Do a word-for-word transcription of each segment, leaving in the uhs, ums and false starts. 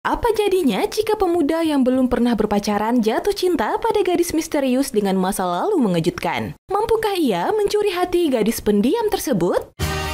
Apa jadinya jika pemuda yang belum pernah berpacaran jatuh cinta pada gadis misterius dengan masa lalu mengejutkan? Mampukah ia mencuri hati gadis pendiam tersebut?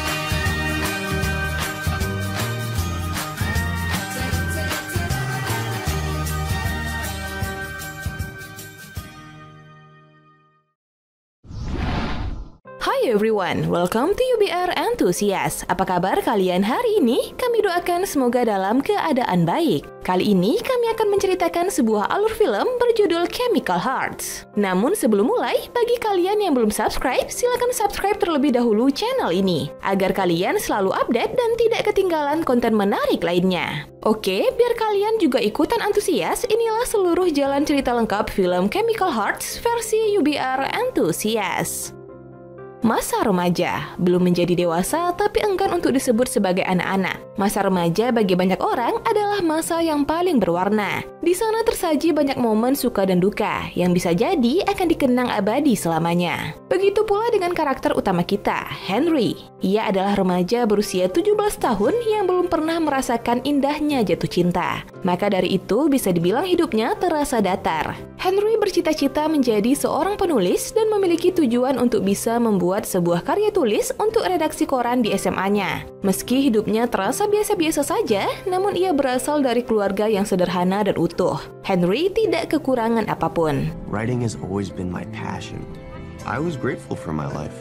Hi everyone, welcome to U B R Enthusiast. Apa kabar kalian hari ini? Kami doakan semoga dalam keadaan baik. Kali ini kami akan menceritakan sebuah alur film berjudul Chemical Hearts. Namun sebelum mulai, bagi kalian yang belum subscribe, silakan subscribe terlebih dahulu channel ini agar kalian selalu update dan tidak ketinggalan konten menarik lainnya. Oke, biar kalian juga ikutan antusias, inilah seluruh jalan cerita lengkap film Chemical Hearts versi U B R Enthusiast. Masa remaja, belum menjadi dewasa tapi enggan untuk disebut sebagai anak-anak. Masa remaja bagi banyak orang adalah masa yang paling berwarna. Di sana tersaji banyak momen suka dan duka yang bisa jadi akan dikenang abadi selamanya. Begitu pula dengan karakter utama kita, Henry. Ia adalah remaja berusia tujuh belas tahun yang belum pernah merasakan indahnya jatuh cinta. Maka dari itu bisa dibilang hidupnya terasa datar. Henry bercita-cita menjadi seorang penulis dan memiliki tujuan untuk bisa membuat sebuah karya tulis untuk redaksi koran di S M A-nya. Meski hidupnya terasa biasa-biasa saja, namun ia berasal dari keluarga yang sederhana dan utuh. Henry tidak kekurangan apapun. Writing has always been my passion. I was grateful for my life.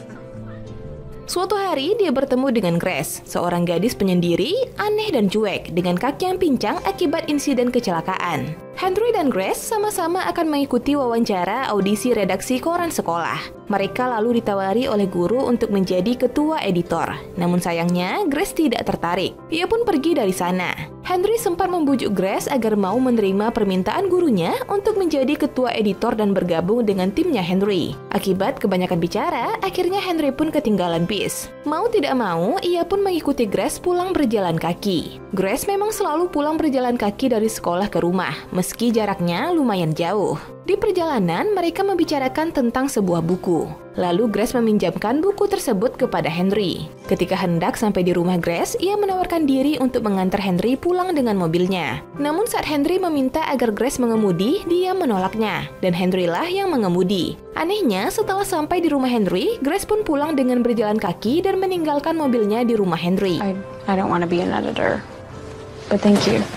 Suatu hari dia bertemu dengan Grace, seorang gadis penyendiri, aneh dan cuek dengan kaki yang pincang akibat insiden kecelakaan. Henry dan Grace sama-sama akan mengikuti wawancara audisi redaksi koran sekolah. Mereka lalu ditawari oleh guru untuk menjadi ketua editor. Namun sayangnya, Grace tidak tertarik. Ia pun pergi dari sana. Henry sempat membujuk Grace agar mau menerima permintaan gurunya untuk menjadi ketua editor dan bergabung dengan timnya Henry. Akibat kebanyakan bicara, akhirnya Henry pun ketinggalan bis. Mau tidak mau, ia pun mengikuti Grace pulang berjalan kaki. Grace memang selalu pulang berjalan kaki dari sekolah ke rumah, meski jaraknya lumayan jauh. Di perjalanan, mereka membicarakan tentang sebuah buku. Lalu Grace meminjamkan buku tersebut kepada Henry. Ketika hendak sampai di rumah Grace, ia menawarkan diri untuk mengantar Henry pulang dengan mobilnya. Namun saat Henry meminta agar Grace mengemudi, dia menolaknya, dan Henry lah yang mengemudi. Anehnya, setelah sampai di rumah Henry, Grace pun pulang dengan berjalan kaki dan meninggalkan mobilnya di rumah Henry. I, I don't want to be an editor, but thank you.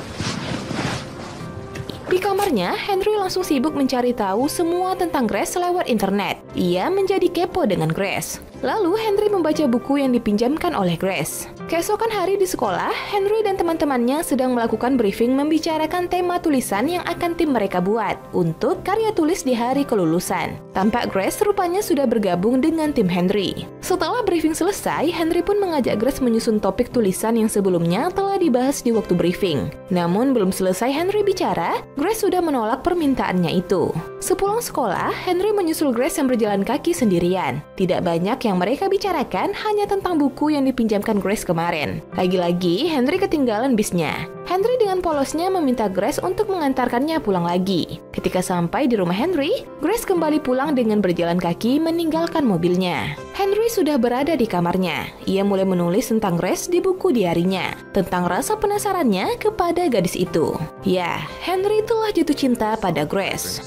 Di kamarnya, Henry langsung sibuk mencari tahu semua tentang Grace lewat internet. Ia menjadi kepo dengan Grace. Lalu Henry membaca buku yang dipinjamkan oleh Grace. Keesokan hari di sekolah, Henry dan teman-temannya sedang melakukan briefing membicarakan tema tulisan yang akan tim mereka buat untuk karya tulis di hari kelulusan. Tampak Grace rupanya sudah bergabung dengan tim Henry. Setelah briefing selesai, Henry pun mengajak Grace menyusun topik tulisan yang sebelumnya telah dibahas di waktu briefing. Namun belum selesai Henry bicara, Grace sudah menolak permintaannya itu. Sepulang sekolah, Henry menyusul Grace yang berjalan kaki sendirian. Tidak banyak yang mereka bicarakan, hanya tentang buku yang dipinjamkan Grace kemarin. Lagi-lagi, Henry ketinggalan bisnya. Henry dengan polosnya meminta Grace untuk mengantarkannya pulang lagi. Ketika sampai di rumah Henry, Grace kembali pulang dengan berjalan kaki meninggalkan mobilnya. Henry sudah berada di kamarnya. Ia mulai menulis tentang Grace di buku diarinya, tentang rasa penasarannya kepada gadis itu. Ya, Henry telah jatuh cinta pada Grace.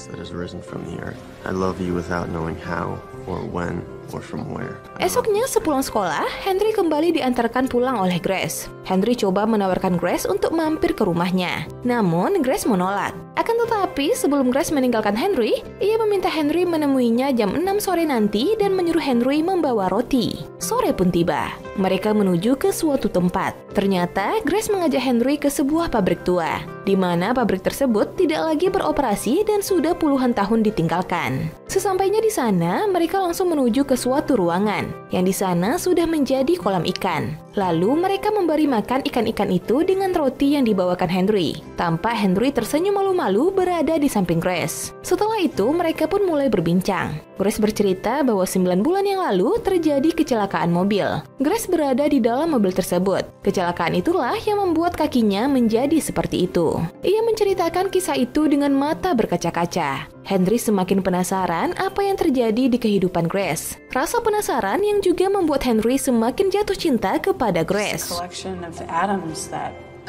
I love you without knowing how or when or from where. Esoknya sepulang sekolah, Henry kembali diantarkan pulang oleh Grace. Henry coba menawarkan Grace untuk mampir ke rumahnya. Namun Grace menolak. Akan tetapi sebelum Grace meninggalkan Henry, ia meminta Henry menemuinya jam enam sore nanti dan menyuruh Henry membawa roti. Sore pun tiba. Mereka menuju ke suatu tempat. Ternyata Grace mengajak Henry ke sebuah pabrik tua, di mana pabrik tersebut tidak lagi beroperasi dan sudah puluhan tahun ditinggalkan. Sesampainya di sana, mereka langsung menuju ke suatu ruangan, yang di sana sudah menjadi kolam ikan. Lalu mereka memberi makan ikan-ikan itu dengan roti yang dibawakan Henry. Tampak Henry tersenyum malu-malu berada di samping Grace. Setelah itu, mereka pun mulai berbincang. Grace bercerita bahwa sembilan bulan yang lalu terjadi kecelakaan mobil. Grace berada di dalam mobil tersebut. Kecelakaan itulah yang membuat kakinya menjadi seperti itu. Ia menceritakan kisah itu dengan mata berkaca-kaca. Henry semakin penasaran apa yang terjadi di kehidupan Grace. Rasa penasaran yang juga membuat Henry semakin jatuh cinta kepada Grace.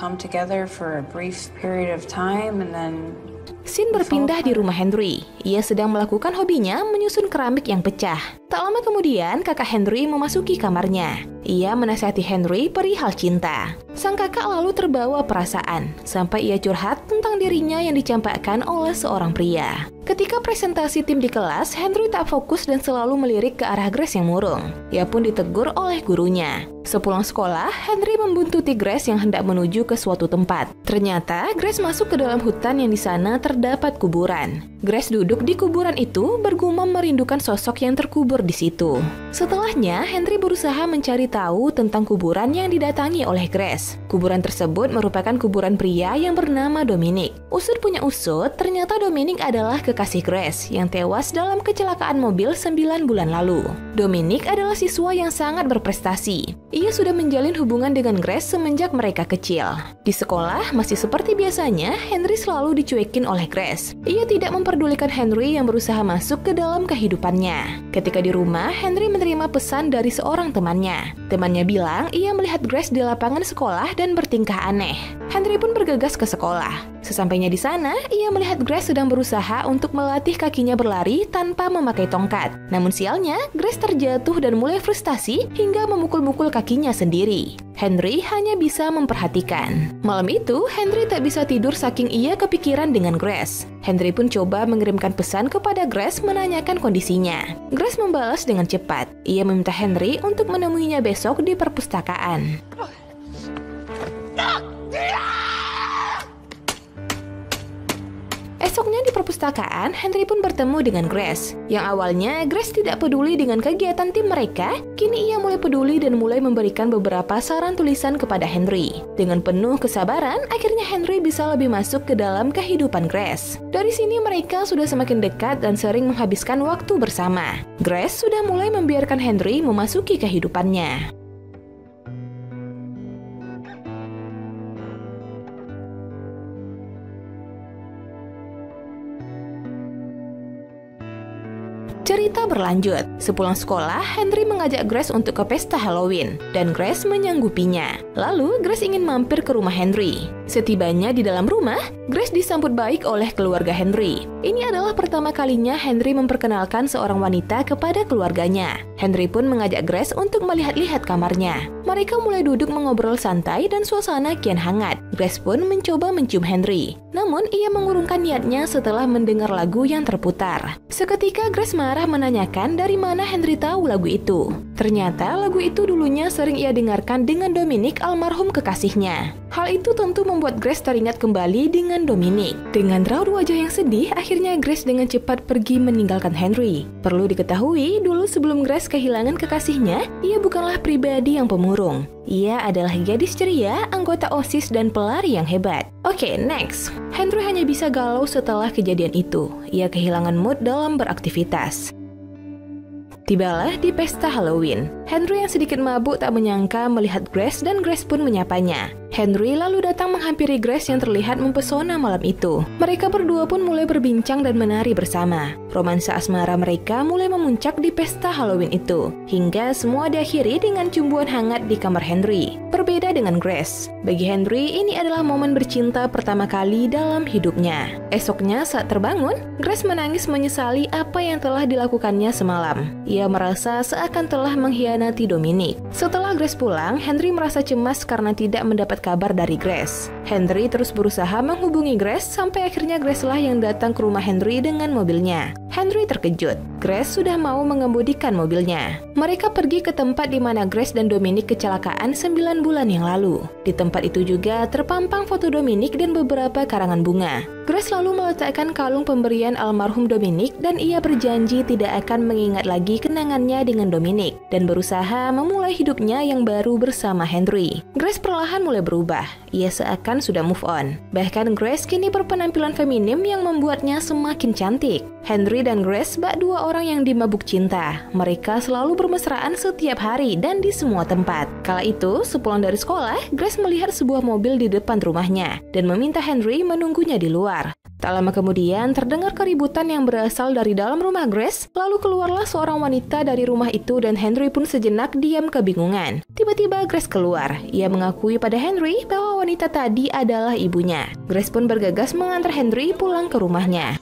come together for a brief period of time and then Scene berpindah di rumah Henry. Ia sedang melakukan hobinya menyusun keramik yang pecah. Tak lama kemudian, kakak Henry memasuki kamarnya. Ia menasihati Henry perihal cinta. Sang kakak lalu terbawa perasaan, sampai ia curhat tentang dirinya yang dicampakkan oleh seorang pria. Ketika presentasi tim di kelas, Henry tak fokus dan selalu melirik ke arah Grace yang murung. Ia pun ditegur oleh gurunya. Sepulang sekolah, Henry membuntuti Grace yang hendak menuju ke suatu tempat. Ternyata, Grace masuk ke dalam hutan yang di sana terdapat kuburan. Grace duduk di kuburan itu, bergumam merindukan sosok yang terkubur di situ. Setelahnya, Henry berusaha mencari tahu tentang kuburan yang didatangi oleh Grace. Kuburan tersebut merupakan kuburan pria yang bernama Dominic. Usut punya usut, ternyata Dominic adalah kekasih Grace yang tewas dalam kecelakaan mobil sembilan bulan lalu. Dominic adalah siswa yang sangat berprestasi. Ia sudah menjalin hubungan dengan Grace semenjak mereka kecil. Di sekolah, masih seperti biasanya, Henry selalu dicuekin oleh Grace. Ia tidak memperdulikan Henry yang berusaha masuk ke dalam kehidupannya. Ketika di rumah, Henry menerima pesan dari seorang temannya. Temannya bilang ia melihat Grace di lapangan sekolah dan bertingkah aneh. Henry pun bergegas ke sekolah. Sesampainya di sana, ia melihat Grace sedang berusaha untuk melatih kakinya berlari tanpa memakai tongkat. Namun sialnya, Grace terjatuh dan mulai frustasi hingga memukul-mukul kakinya sendiri. Henry hanya bisa memperhatikan. Malam itu, Henry tak bisa tidur saking ia kepikiran dengan Grace. Henry pun coba mengirimkan pesan kepada Grace menanyakan kondisinya. Grace membalas dengan cepat. Ia meminta Henry untuk menemuinya besok di perpustakaan. Esoknya di perpustakaan, Henry pun bertemu dengan Grace. Yang awalnya, Grace tidak peduli dengan kegiatan tim mereka, kini ia mulai peduli dan mulai memberikan beberapa saran tulisan kepada Henry. Dengan penuh kesabaran, akhirnya Henry bisa lebih masuk ke dalam kehidupan Grace. Dari sini mereka sudah semakin dekat dan sering menghabiskan waktu bersama. Grace sudah mulai membiarkan Henry memasuki kehidupannya. Cerita berlanjut. Sepulang sekolah, Henry mengajak Grace untuk ke pesta Halloween, dan Grace menyanggupinya. Lalu, Grace ingin mampir ke rumah Henry. Setibanya di dalam rumah, Grace disambut baik oleh keluarga Henry. Ini adalah pertama kalinya Henry memperkenalkan seorang wanita kepada keluarganya. Henry pun mengajak Grace untuk melihat-lihat kamarnya. Mereka mulai duduk mengobrol santai dan suasana kian hangat. Grace pun mencoba mencium Henry. Namun, ia mengurungkan niatnya setelah mendengar lagu yang terputar. Seketika Grace marah menanyakan dari mana Henry tahu lagu itu. Ternyata lagu itu dulunya sering ia dengarkan dengan Dominic, almarhum kekasihnya. Hal itu tentu membuat Grace teringat kembali dengan Dominic. Dengan raut wajah yang sedih, akhirnya Grace dengan cepat pergi meninggalkan Henry. Perlu diketahui, dulu sebelum Grace kehilangan kekasihnya, ia bukanlah pribadi yang pemurung. Ia adalah gadis ceria, anggota OSIS dan pelari yang hebat. Oke, okay, next. Henry hanya bisa galau setelah kejadian itu. Ia kehilangan mood dalam beraktivitas. Tibalah di pesta Halloween. Henry yang sedikit mabuk tak menyangka melihat Grace dan Grace pun menyapanya. Henry lalu datang menghampiri Grace yang terlihat mempesona malam itu. Mereka berdua pun mulai berbincang dan menari bersama. Romansa asmara mereka mulai memuncak di pesta Halloween itu, hingga semua diakhiri dengan cumbuan hangat di kamar Henry. Berbeda dengan Grace. Bagi Henry, ini adalah momen bercinta pertama kali dalam hidupnya. Esoknya saat terbangun, Grace menangis menyesali apa yang telah dilakukannya semalam. Ia merasa seakan telah mengkhianati Dominic. Setelah Grace pulang, Henry merasa cemas karena tidak mendapat kabar dari Grace. Henry terus berusaha menghubungi Grace sampai akhirnya Grace lah yang datang ke rumah Henry dengan mobilnya. Henry terkejut. Grace sudah mau mengemudikan mobilnya. Mereka pergi ke tempat di mana Grace dan Dominic kecelakaan sembilan bulan yang lalu. Di tempat itu juga terpampang foto Dominic dan beberapa karangan bunga. Grace lalu meletakkan kalung pemberian almarhum Dominic dan ia berjanji tidak akan mengingat lagi kenangannya dengan Dominic dan berusaha memulai hidupnya yang baru bersama Henry. Grace perlahan mulai berubah. Ia seakan sudah move on. Bahkan Grace kini berpenampilan feminim yang membuatnya semakin cantik. Henry dan Grace bak dua orang yang dimabuk cinta. Mereka selalu bermesraan setiap hari dan di semua tempat. Kala itu, sepulang dari sekolah, Grace melihat sebuah mobil di depan rumahnya dan meminta Henry menunggunya di luar. Tak lama kemudian, terdengar keributan yang berasal dari dalam rumah Grace, lalu keluarlah seorang wanita dari rumah itu dan Henry pun sejenak diam kebingungan. Tiba-tiba Grace keluar. Ia mengakui pada Henry bahwa wanita tadi adalah ibunya. Grace pun bergegas mengantar Henry pulang ke rumahnya.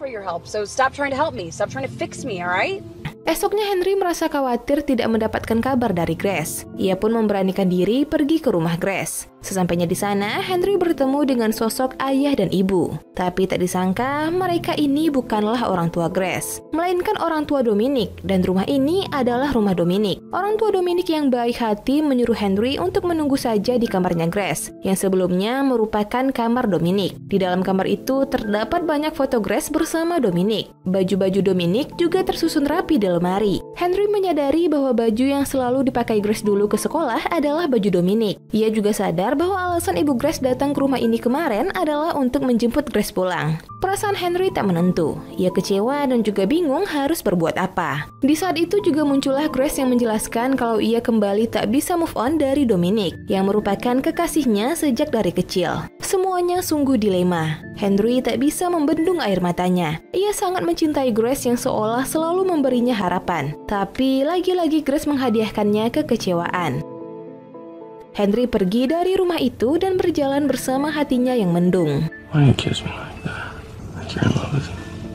Esoknya Henry merasa khawatir tidak mendapatkan kabar dari Grace. Ia pun memberanikan diri pergi ke rumah Grace. Sesampainya di sana, Henry bertemu dengan sosok ayah dan ibu. Tapi tak disangka, mereka ini bukanlah orang tua Grace, melainkan orang tua Dominic, dan rumah ini adalah rumah Dominic. Orang tua Dominic yang baik hati menyuruh Henry untuk menunggu saja di kamarnya Grace, yang sebelumnya merupakan kamar Dominic. Di dalam kamar itu terdapat banyak foto Grace bersama Dominic. Baju-baju Dominic juga tersusun rapi di lemari. Henry menyadari bahwa baju yang selalu dipakai Grace dulu ke sekolah adalah baju Dominic. Ia juga sadar bahwa alasan ibu Grace datang ke rumah ini kemarin adalah untuk menjemput Grace pulang. Perasaan Henry tak menentu. Ia kecewa dan juga bingung harus berbuat apa. Di saat itu juga muncullah Grace yang menjelaskan kalau ia kembali tak bisa move on dari Dominic, yang merupakan kekasihnya sejak dari kecil. Semuanya sungguh dilema. Henry tak bisa membendung air matanya. Ia sangat mencintai Grace yang seolah selalu memberinya harapan. Tapi lagi-lagi Grace menghadiahkannya kekecewaan. Henry pergi dari rumah itu dan berjalan bersama hatinya yang mendung. Why you kiss me like that? Like you're in love with me.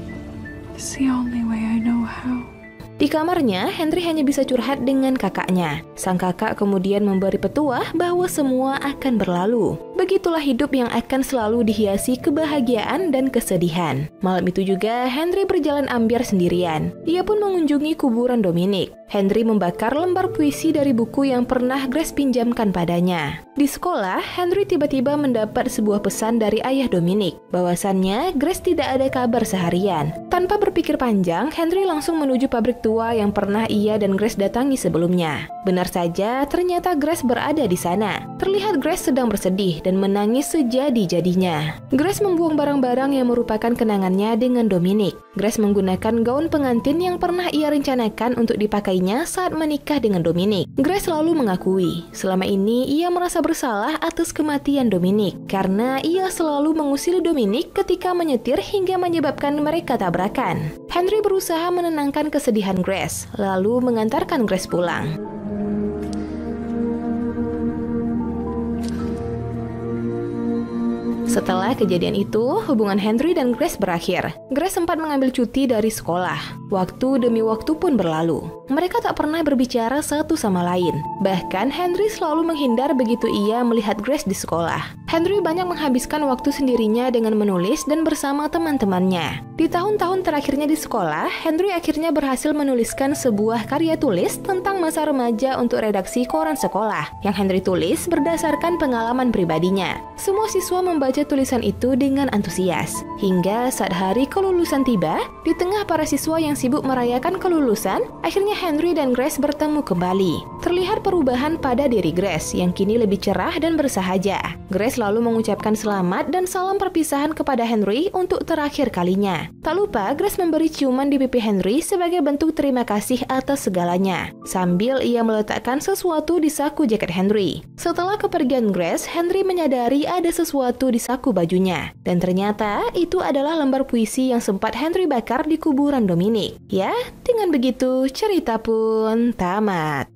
It's the only way I know how. Di kamarnya, Henry hanya bisa curhat dengan kakaknya. Sang kakak kemudian memberi petuah bahwa semua akan berlalu. Begitulah hidup yang akan selalu dihiasi kebahagiaan dan kesedihan. Malam itu juga, Henry berjalan ambyar sendirian. Ia pun mengunjungi kuburan Dominic. Henry membakar lembar puisi dari buku yang pernah Grace pinjamkan padanya. Di sekolah, Henry tiba-tiba mendapat sebuah pesan dari ayah Dominic, bahwasannya Grace tidak ada kabar seharian. Tanpa berpikir panjang, Henry langsung menuju pabrik tua yang pernah ia dan Grace datangi sebelumnya. Benar saja, ternyata Grace berada di sana. Terlihat Grace sedang bersedih dan menangis sejadi-jadinya. Grace membuang barang-barang yang merupakan kenangannya dengan Dominic. Grace menggunakan gaun pengantin yang pernah ia rencanakan untuk dipakainya saat menikah dengan Dominic. Grace selalu mengakui, selama ini ia merasa bersalah atas kematian Dominic, karena ia selalu mengusir Dominic ketika menyetir hingga menyebabkan mereka tabrakan. Henry berusaha menenangkan kesedihan Grace, lalu mengantarkan Grace pulang. Setelah kejadian itu, hubungan Henry dan Grace berakhir. Grace sempat mengambil cuti dari sekolah. Waktu demi waktu pun berlalu. Mereka tak pernah berbicara satu sama lain. Bahkan Henry selalu menghindar begitu ia melihat Grace di sekolah. Henry banyak menghabiskan waktu sendirinya dengan menulis dan bersama teman-temannya. Di tahun-tahun terakhirnya di sekolah, Henry akhirnya berhasil menuliskan sebuah karya tulis tentang masa remaja untuk redaksi koran sekolah, yang Henry tulis berdasarkan pengalaman pribadinya. Semua siswa membaca tulisan itu dengan antusias. Hingga saat hari kelulusan tiba, di tengah para siswa yang sibuk merayakan kelulusan, akhirnya Henry dan Grace bertemu kembali. Terlihat perubahan pada diri Grace yang kini lebih cerah dan bersahaja. Grace lalu mengucapkan selamat dan salam perpisahan kepada Henry untuk terakhir kalinya. Tak lupa, Grace memberi ciuman di pipi Henry sebagai bentuk terima kasih atas segalanya, sambil ia meletakkan sesuatu di saku jaket Henry. Setelah kepergian Grace, Henry menyadari ada sesuatu di saku bajunya, dan ternyata itu adalah lembar puisi yang sempat Henry bakar di kuburan Dominic. Ya, dengan begitu cerita pun tamat.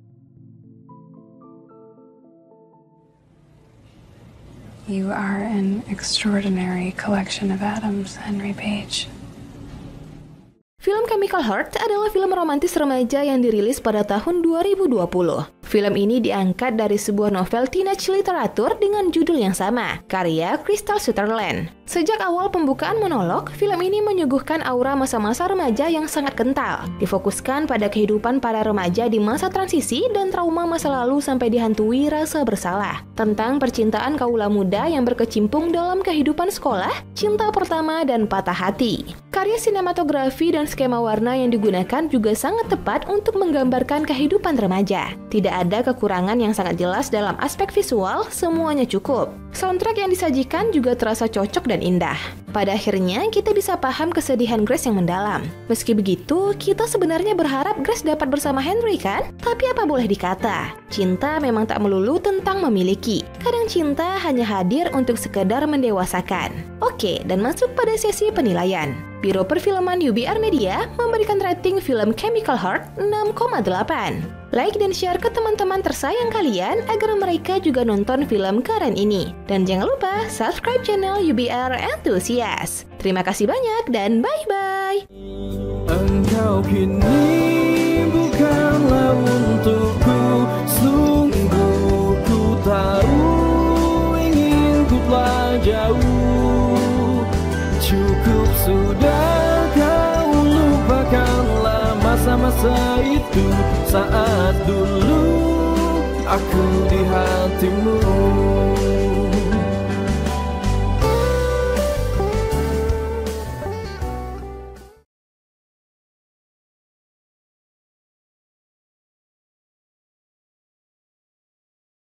You are an extraordinary collection of atoms, Henry Page. Film Chemical Heart adalah film romantis remaja yang dirilis pada tahun dua ribu dua puluh. Film ini diangkat dari sebuah novel teenage literatur dengan judul yang sama, karya Crystal Sutherland. Sejak awal pembukaan monolog, film ini menyuguhkan aura masa-masa remaja yang sangat kental. Difokuskan pada kehidupan para remaja di masa transisi dan trauma masa lalu sampai dihantui rasa bersalah. Tentang percintaan kaula muda yang berkecimpung dalam kehidupan sekolah, cinta pertama, dan patah hati. Karya sinematografi dan skema warna yang digunakan juga sangat tepat untuk menggambarkan kehidupan remaja. Tidak ada kekurangan yang sangat jelas dalam aspek visual, semuanya cukup. Soundtrack yang disajikan juga terasa cocok dan indah. Pada akhirnya, kita bisa paham kesedihan Grace yang mendalam. Meski begitu, kita sebenarnya berharap Grace dapat bersama Henry kan? Tapi apa boleh dikata, cinta memang tak melulu tentang memiliki. Kadang cinta hanya hadir untuk sekedar mendewasakan. Oke, oke dan masuk pada sesi penilaian. Biro Perfilman U B R Media memberikan rating film Chemical Heart enam koma delapan. Like dan share ke teman-teman tersayang kalian agar mereka juga nonton film keren ini. Dan jangan lupa subscribe channel U B R Enthusiast. Terima kasih banyak dan bye-bye. Engkau kini bukanlah untukku, sungguh ku tahu ingin ku telah jauh. Cukup sudah kau lupakanlah masa-masa itu, saat dulu aku di hatimu.